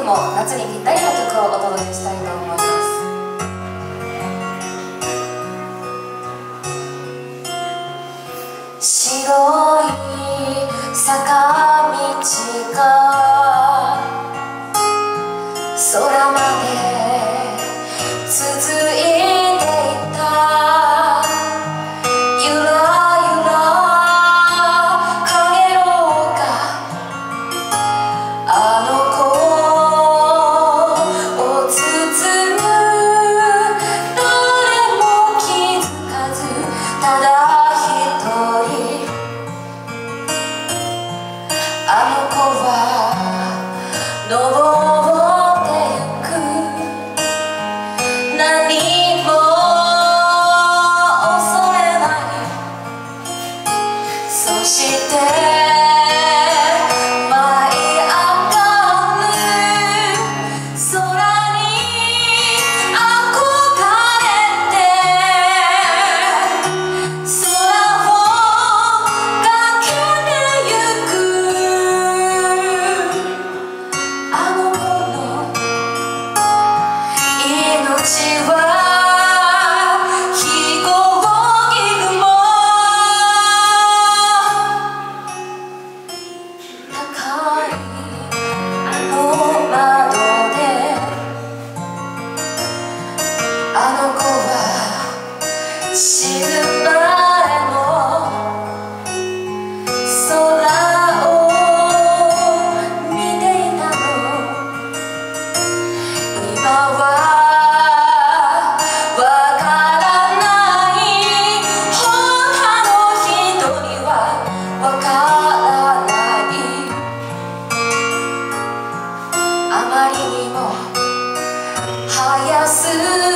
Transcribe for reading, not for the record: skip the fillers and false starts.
も夏にぴったりの曲をお届けしたいと思います。白い坂道が空まで続いていた。ゆらゆらかげろうがあの子を包む。誰も気づかずただ一人あの子は登ってゆく。何も恐れない。そして舞い上がる空に憧れて空を駆けてゆく。あの子の命は飛行機雲。高いあの窓であの子は死ぬ前の空を見ていたの。今はわからない。他の人にはわからない。あまりにも早すぎ